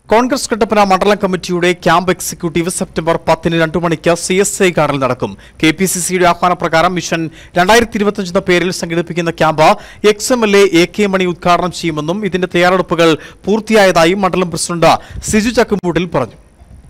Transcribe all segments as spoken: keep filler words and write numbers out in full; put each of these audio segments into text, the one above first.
കോൺഗ്രസ് കട്ടപ്പന മണ്ഡലം കമ്മിറ്റിയുടെ camp executive September പത്തിന് രണ്ടു മണിക്ക് സി എസ് ഐ ഗാർഡിൽ നടക്കും. കെ പി സി സിയുടെ ആഹ്വാനപ്രകാരം മിഷൻ രണ്ടായിരത്തി ഇരുപത്തിയഞ്ച് എന്ന പേരിൽ സംഘടിപ്പിക്കുന്ന camp ex M L A A K Mani ഉദ്ഘാടനം ചെയ്യുമെന്നും ഇതിന്റെ തയ്യാറെടുപ്പുകൾ പൂർത്തിയായതായും മണ്ഡലം പ്രസിഡന്റ് സിജു ചക്കുംപൂട്ടിൽ പറഞ്ഞു.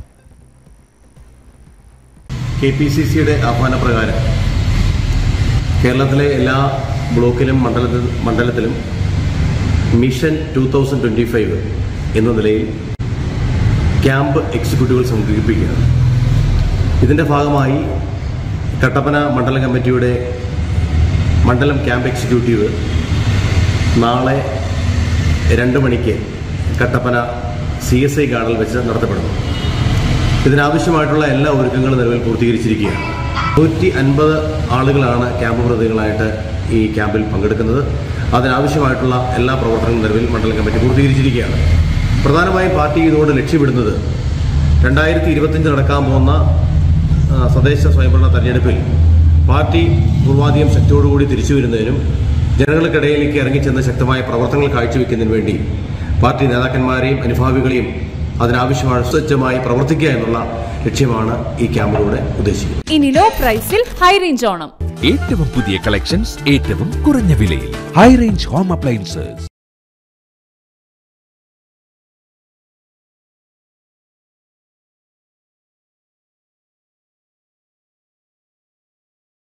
കെ പി സി സിയുടെ ആഹ്വാനപ്രകാരം കേരളത്തിലെ എല്ലാ ബ്ലോക്കിലും മണ്ഡലത്തിൽ മണ്ഡലത്തിലും mission two thousand twenty five എന്ന നിലയിൽ ക്യാമ്പ് എക്സിക്യൂട്ടീവുകൾ സംഘടിപ്പിക്കുകയാണ്. ഇതിൻ്റെ ഭാഗമായി കട്ടപ്പന മണ്ഡലം കമ്മിറ്റിയുടെ മണ്ഡലം ക്യാമ്പ് എക്സിക്യൂട്ടീവ് നാളെ രണ്ട് മണിക്ക് കട്ടപ്പന സി എസ് ഐ ഗാർഡിൽ വെച്ച് നടത്തപ്പെടുന്നു. ഇതിനാവശ്യമായിട്ടുള്ള എല്ലാ ഒരുക്കങ്ങളും നിലവിൽ പൂർത്തീകരിച്ചിരിക്കുകയാണ്. നൂറ്റി അൻപത് ആളുകളാണ് ക്യാമ്പ് പ്രതിനിധികളായിട്ട് ഈ ക്യാമ്പിൽ പങ്കെടുക്കുന്നത്. അതിനാവശ്യമായിട്ടുള്ള എല്ലാ പ്രവർത്തനങ്ങളും നിലവിൽ മണ്ഡലം കമ്മിറ്റി പൂർത്തീകരിച്ചിരിക്കുകയാണ്. പ്രധാനമായും പാർട്ടി ഇതുകൊണ്ട് ലക്ഷ്യമിടുന്നത് രണ്ടായിരത്തി ഇരുപത്തിയഞ്ച് നടക്കാൻ പോകുന്ന തദ്ദേശ സ്വയംഭരണ തെരഞ്ഞെടുപ്പിൽ പാർട്ടി പൂർവാധികം ശക്തിയോടുകൂടി തിരിച്ചു വരുന്നതിനും ജനങ്ങൾക്കിടയിലേക്ക് ഇറങ്ങിച്ചെന്ന് ശക്തമായ പ്രവർത്തനങ്ങൾ കാഴ്ചവെക്കുന്നതിന് വേണ്ടി പാർട്ടി നേതാക്കന്മാരെയും അനുഭാവികളെയും അതിനാവശ്യമായ സ്വച്ഛമായി പ്രവർത്തിക്കുക എന്നുള്ള ലക്ഷ്യമാണ് ഈ ക്യാമ്പിലൂടെ ഉദ്ദേശിക്കുന്നത്. ഇനി ലോ പ്രൈസിൽ ഹൈ റേഞ്ച് ഓണം. ഏറ്റവും പുതിയ കളക്ഷൻസ് ഏറ്റവും കുറഞ്ഞ വിലയിൽ ഹൈ റേഞ്ച് ഹോം അപ്ലയൻസസ്.